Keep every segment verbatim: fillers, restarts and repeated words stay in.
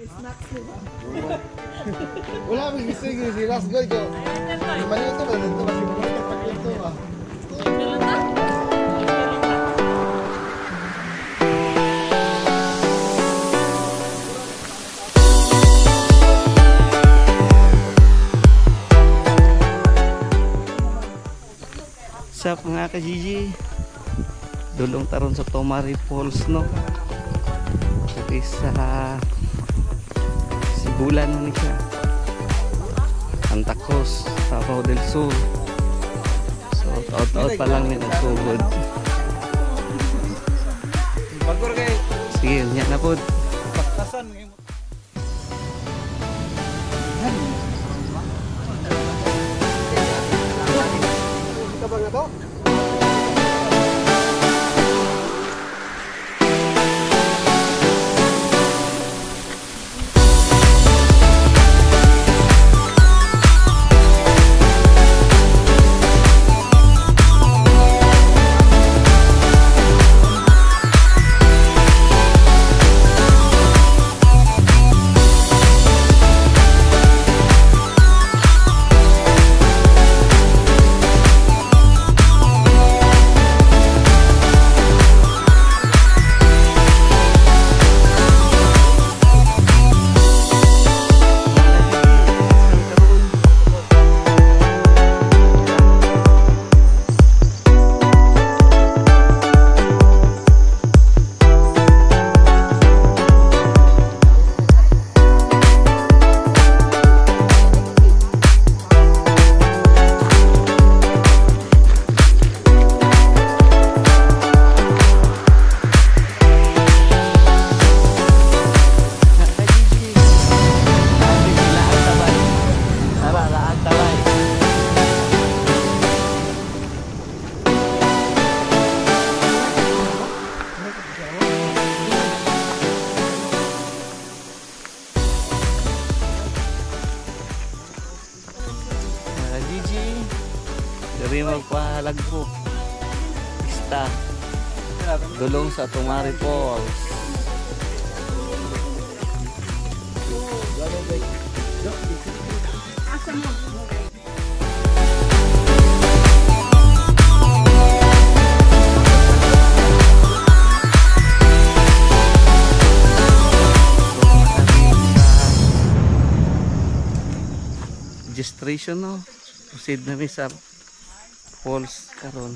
snacks nila. Wala mo gusto yung si Ras Goy ko. Mali ito ba? Ito ba? Ito ba? Sup mga ka-Gigi, dulong taron sa Tomari Falls no. Ito sa Sibulan no ni siya, Santa Cruz, Davao del Sur. So out out pa lang ni nagsugod. Bagor kay. Sige, nya na pod. Baktasan ngayon. Kabang na to? Dari magpahalagpo pista dulong sa Tomari Falls. Registration no, proceed na mi sa falls karon.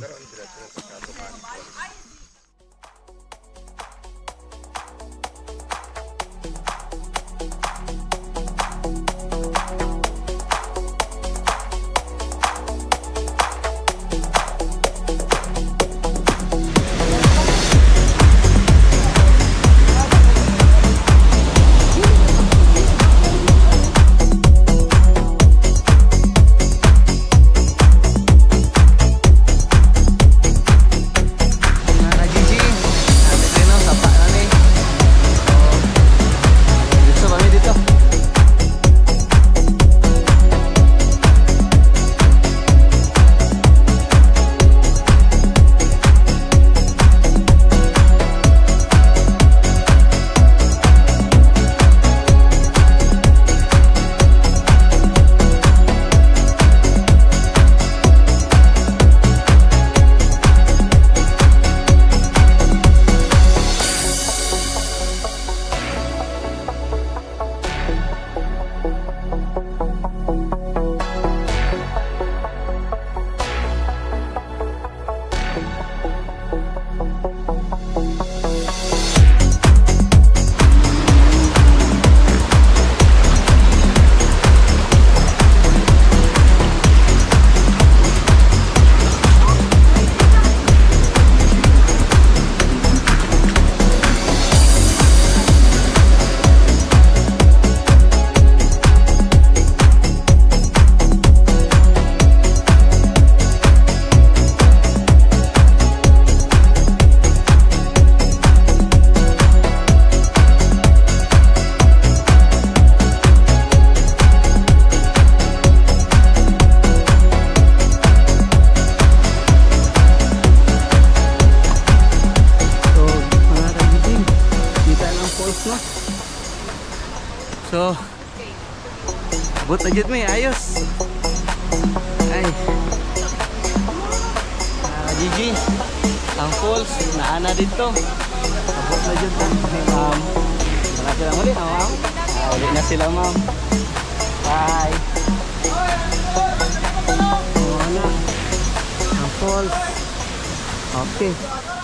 So, abot na dyan may ayos. Ay. Ah, Gigi, ang falls, naana dito. Abot na dyan may ma'am. Wala sila muli na ma'am. Ah, ulit na sila ma'am. Bye. Wala. Ang falls. Okay.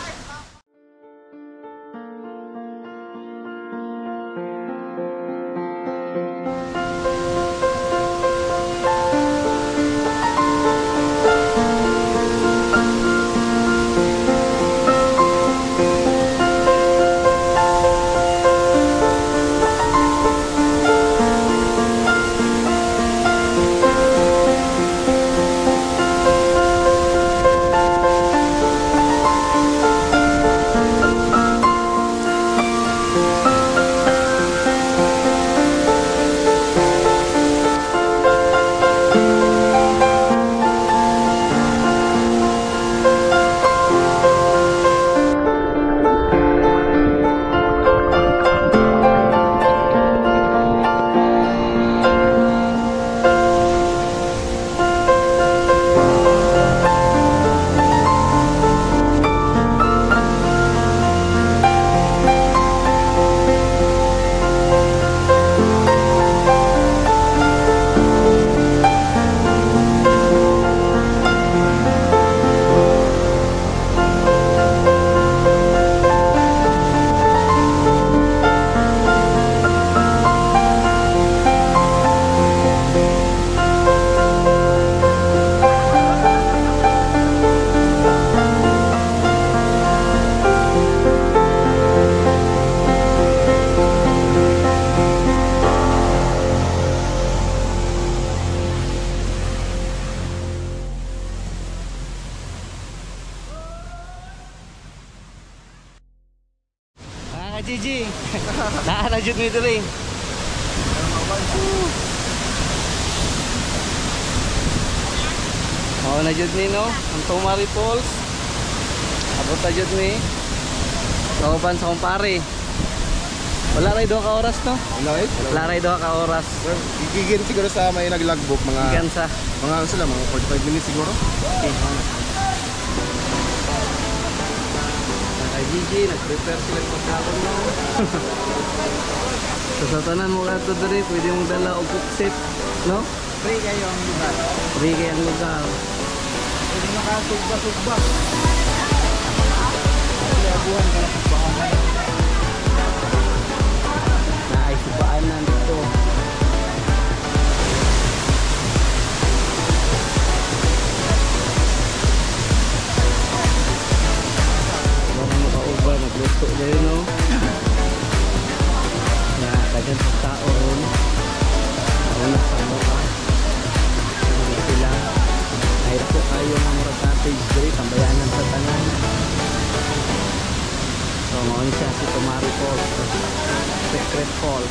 Gigi, naana jud mi diri. Oh, na jud mi no, ang Tomari Falls. Abot na jud mi. Kauban sa kumpare. Wala ray do ka oras no? Wala eh? Wala ray do ka oras. Gigigin siguro sa may nag-logbook mga Gigan sa mga ano sila mga forty-five minutes siguro. okay. Kay Gigi, nag-prepare sila ng pagkaon mo. So sa tanan mo ka diri, pwede mong dala og cookset, no? Free kayo ang lugar. Free kay ang lugar. Pwede makasugba-sugba. Buwan ka na sugbahan. Na ay subaan na dito. Wala mo ka-over, nagluto dito, no? Na dagan sa tao ron. Nauna sa mukha. Hindi sila. Kahit po kayo ng mura cottage dito, tambayanan sa tanan. So, ngayon siya si Tomari Falls, Secret Falls.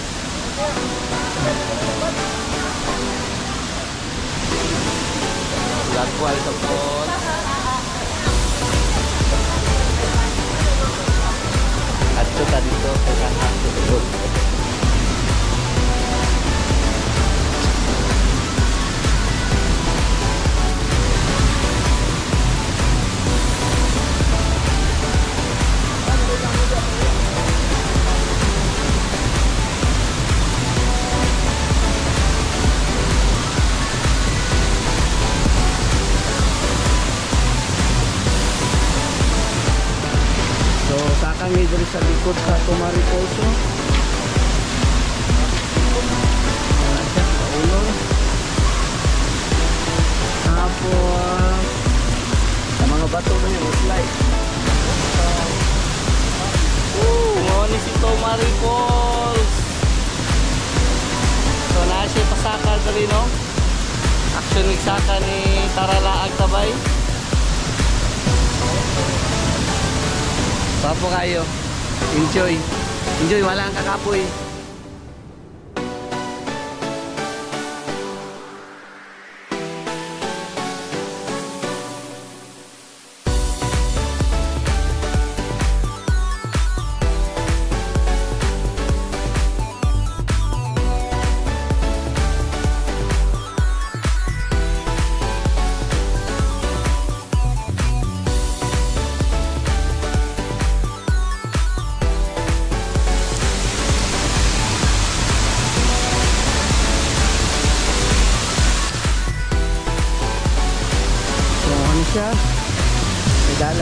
Lagwal sa falls. At ito ka dito sa kakak dito. Kami dari sa likod sa Tomari Falls, no? Wala siya sa ulo. Tapos sa mga bato na yung slide. Woo! Ngayon si Tomari Falls. So na siya pasaka dali, no? Action nagsaka ni Taralaag Tabay. Papo kayo. Enjoy. Enjoy, wala ang kakapoy.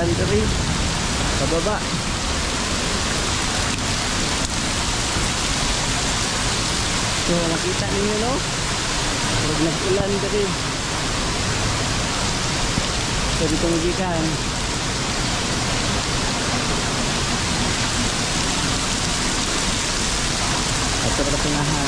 ulan diri sa baba. So makita ninyo no, pag nag-ulan diri. So dito magikan. At sa katingahan.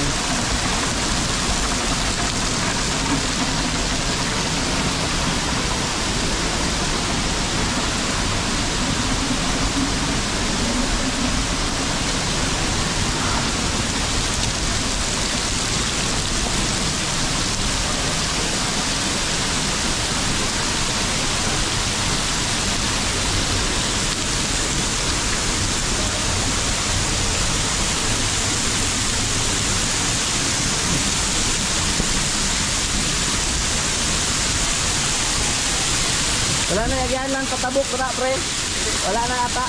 Wala na yagyan lang patabok na pre. Wala na ata.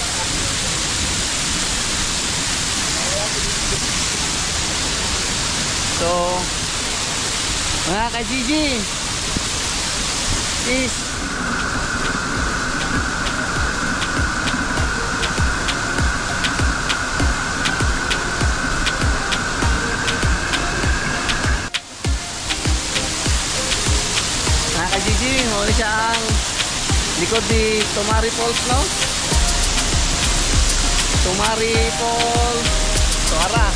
So mga ka-Gigi, is mga ka-Gigi, muli siya ang likod ni Tomari Falls, no? Tomari Falls, Suara.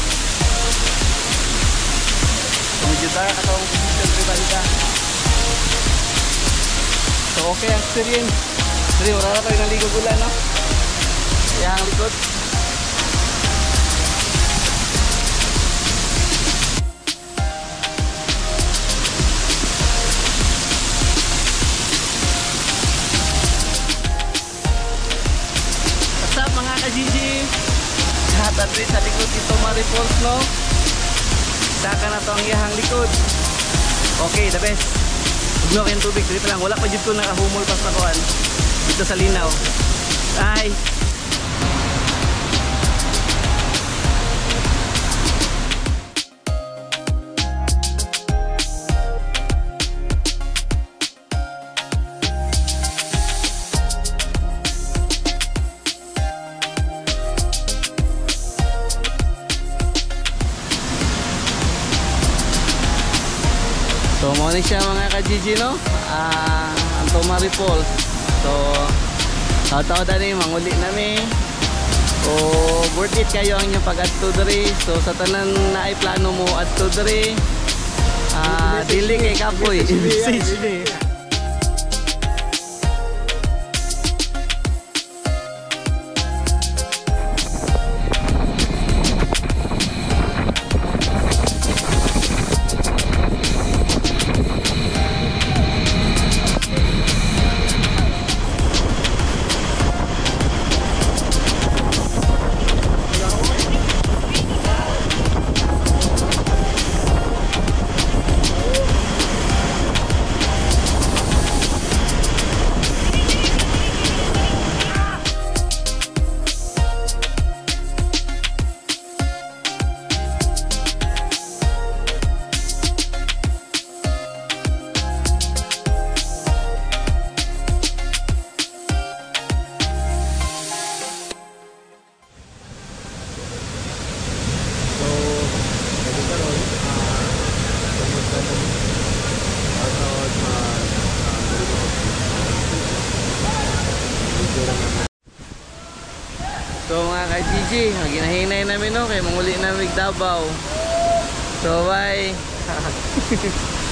So medyo dark atong position pribalita. So okay ang experience. Jadi wala na tayo naligo ulan, no? Kaya ang likod. Mga ka-Gigi, hatad rin sa likod ito Tomari Falls, no? Saka na to ang iyahang likod. Okay, the best. Huwag na kayong tubig, dito lang. Wala pa dito ko nakahumol pas na kuhan dito sa linaw. Ay! So mo ni siya mga ka-Gigi, no? Ah, ang Tomari Falls. So taw-taw dani manguli nami. O worth it kayo ang inyong pag-adto diri. So sa tanan na ay plano mo adto diri. Ah, dili kay kapoy. So mga ka-Gigi, ginahinay namin, no, kaya manguli namin Davao. So bye.